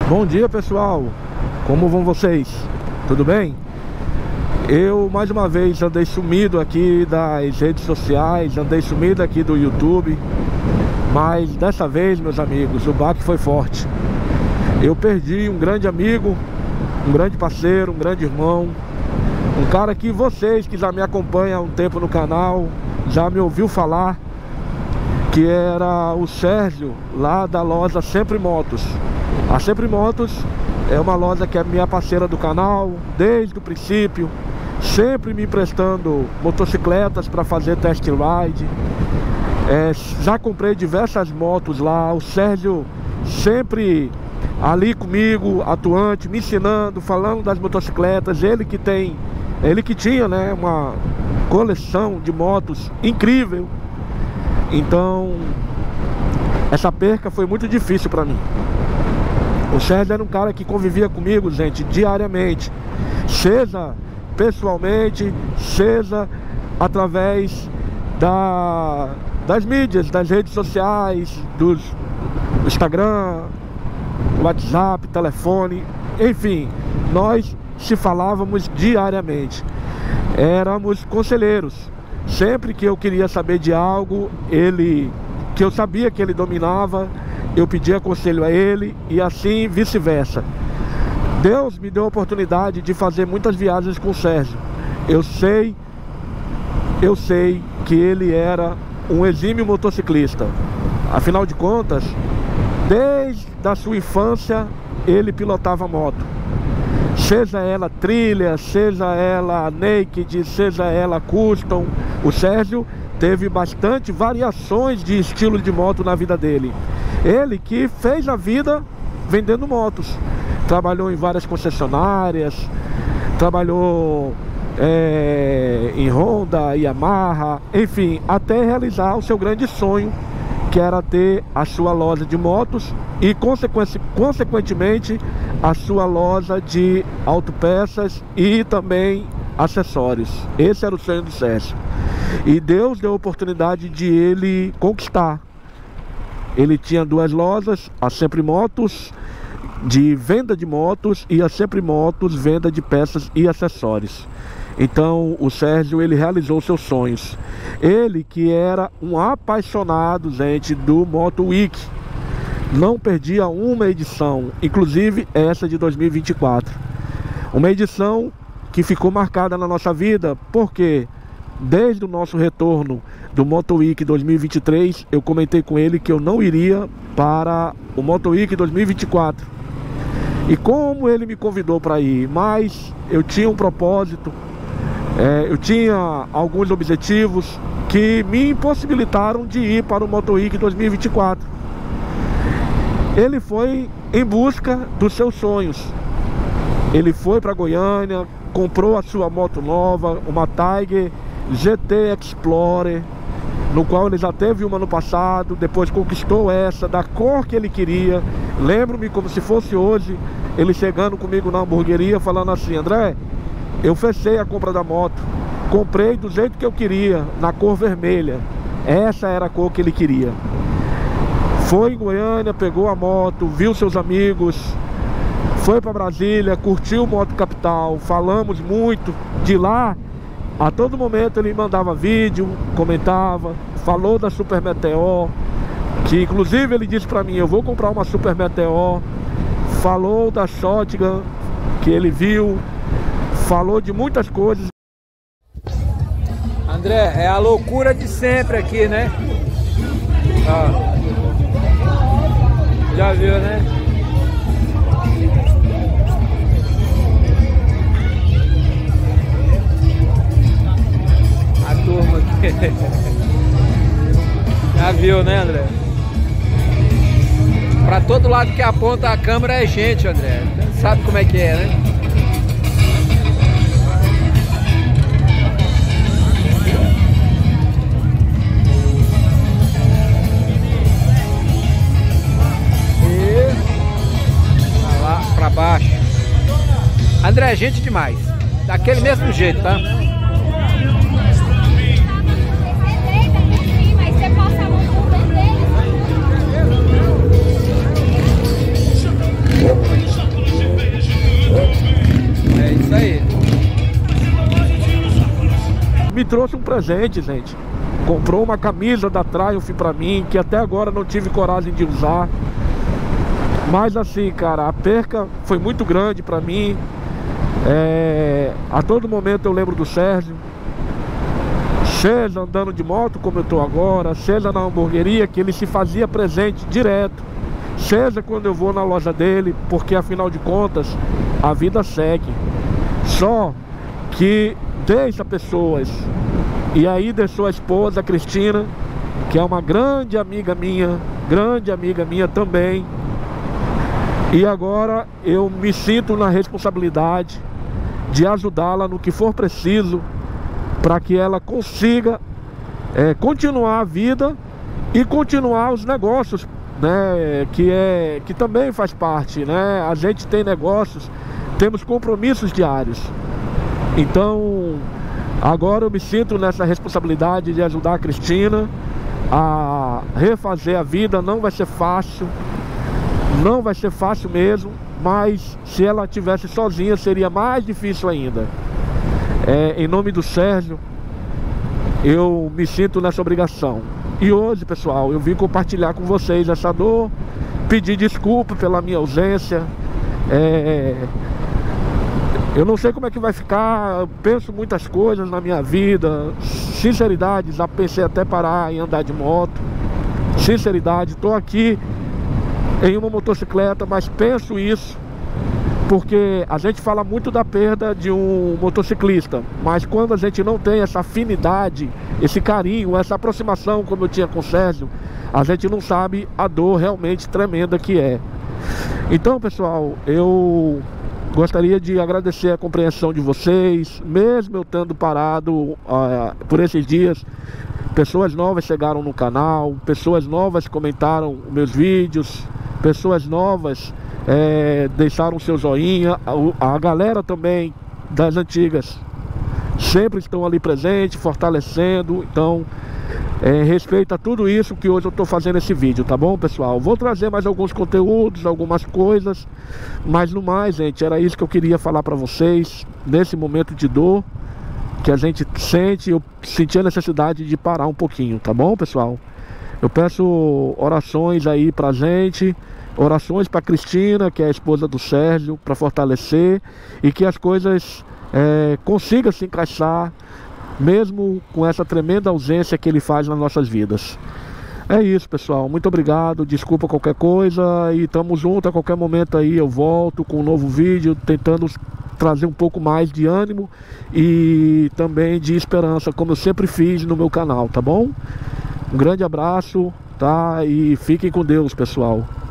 Bom dia, pessoal, como vão vocês? Tudo bem? Eu mais uma vez andei sumido aqui das redes sociais, andei sumido aqui do YouTube, mas dessa vez, meus amigos, o baque foi forte. Eu perdi um grande amigo, um grande parceiro, um grande irmão, um cara que vocês que já me acompanham há um tempo no canal já me ouviu falar, que era o Sérgio, lá da loja Sempre Motos. A Sempre Motos é uma loja que é minha parceira do canal desde o princípio, sempre me emprestando motocicletas para fazer test ride. Já comprei diversas motos lá. O Sérgio sempre ali comigo, atuante, me ensinando, falando das motocicletas. Ele que tinha, né, uma coleção de motos incrível. Então essa perca foi muito difícil para mim. O Sérgio era um cara que convivia comigo, gente, diariamente, seja pessoalmente, seja através das mídias, das redes sociais, do Instagram, WhatsApp, telefone, enfim, nós se falávamos diariamente. Éramos conselheiros. Sempre que eu queria saber de algo, que eu sabia que ele dominava, eu pedia conselho a ele, e assim vice-versa. Deus me deu a oportunidade de fazer muitas viagens com o Sérgio. Eu sei que ele era um exímio motociclista. Afinal de contas, desde a sua infância, ele pilotava moto. Seja ela trilha, seja ela naked, seja ela custom. O Sérgio teve bastante variações de estilo de moto na vida dele. Ele que fez a vida vendendo motos. Trabalhou em várias concessionárias, trabalhou em Honda, Yamaha, enfim, até realizar o seu grande sonho, que era ter a sua loja de motos e consequentemente a sua loja de autopeças e também acessórios. Esse era o sonho do Sérgio, e Deus deu a oportunidade de ele conquistar. Ele tinha duas lojas, a Sempre Motos de venda de motos e a Sempre Motos venda de peças e acessórios. Então o Sérgio, ele realizou seus sonhos. Ele que era um apaixonado, gente, do Moto Week, não perdia uma edição, inclusive essa de 2024. Uma edição que ficou marcada na nossa vida, porque desde o nosso retorno do Moto Week 2023, eu comentei com ele que eu não iria para o Moto Week 2024. E como ele me convidou para ir, mas eu tinha um propósito, eu tinha alguns objetivos que me impossibilitaram de ir para o Moto Week 2024. Ele foi em busca dos seus sonhos. Ele foi para Goiânia, comprou a sua moto nova, uma Tiger GT Explorer, no qual ele já teve uma no passado, depois conquistou essa, da cor que ele queria. Lembro-me como se fosse hoje, ele chegando comigo na hamburgueria, falando assim: André, eu fechei a compra da moto, comprei do jeito que eu queria, na cor vermelha. Essa era a cor que ele queria. Foi em Goiânia, pegou a moto, viu seus amigos, foi para Brasília, curtiu o Moto Capital, falamos muito. De lá, a todo momento ele mandava vídeo, comentava, falou da Super Meteor, que inclusive ele disse para mim: eu vou comprar uma Super Meteor. Falou da Shotgun, que ele viu, falou de muitas coisas. André, é a loucura de sempre aqui, né? Ó. Já viu, né? A turma aqui. Já viu, né, André? Pra todo lado que aponta a câmera é gente, André. Sabe como é que é, né? E lá pra baixo. André, é gente demais. Daquele mesmo jeito, tá? Mas você posta muito. trouxe um presente, gente. Comprou uma camisa da Triumph pra mim, que até agora não tive coragem de usar. Mas assim, cara, a perca foi muito grande pra mim. A todo momento eu lembro do Sérgio. Seja andando de moto como eu tô agora, seja na hamburgueria, que ele se fazia presente direto, seja quando eu vou na loja dele, porque afinal de contas a vida segue. Só que deixa pessoas, e aí deixou a esposa, a Cristina, que é uma grande amiga minha também. E agora eu me sinto na responsabilidade de ajudá-la no que for preciso, para que ela consiga continuar a vida e continuar os negócios, né, que também faz parte, né? A gente tem negócios, temos compromissos diários. Então agora eu me sinto nessa responsabilidade de ajudar a Cristina a refazer a vida. Não vai ser fácil, não vai ser fácil mesmo, mas se ela estivesse sozinha seria mais difícil ainda. Em nome do Sérgio, eu me sinto nessa obrigação. E hoje, pessoal, eu vim compartilhar com vocês essa dor, pedir desculpa pela minha ausência. Eu não sei como é que vai ficar, eu penso muitas coisas na minha vida. Sinceridade, já pensei até parar em andar de moto. Sinceridade, estou aqui em uma motocicleta, mas penso isso porque a gente fala muito da perda de um motociclista, mas quando a gente não tem essa afinidade, esse carinho, essa aproximação como eu tinha com o Sérgio, a gente não sabe a dor realmente tremenda que é. Então, pessoal, eu gostaria de agradecer a compreensão de vocês, mesmo eu tendo parado por esses dias. Pessoas novas chegaram no canal, pessoas novas comentaram meus vídeos, pessoas novas deixaram seu joinha. A galera também das antigas sempre estão ali presente, fortalecendo. Então respeita tudo isso que hoje eu estou fazendo esse vídeo, tá bom, pessoal? Vou trazer mais alguns conteúdos, algumas coisas, mas no mais, gente, era isso que eu queria falar para vocês nesse momento de dor que a gente sente. Eu senti a necessidade de parar um pouquinho, tá bom, pessoal? Eu peço orações aí pra gente, orações para Cristina, que é a esposa do Sérgio, para fortalecer e que as coisas consigam se encaixar, mesmo com essa tremenda ausência que ele faz nas nossas vidas. É isso, pessoal, muito obrigado, desculpa qualquer coisa e tamo junto. A qualquer momento aí eu volto com um novo vídeo, tentando trazer um pouco mais de ânimo e também de esperança, como eu sempre fiz no meu canal, tá bom? Um grande abraço, tá? E fiquem com Deus, pessoal.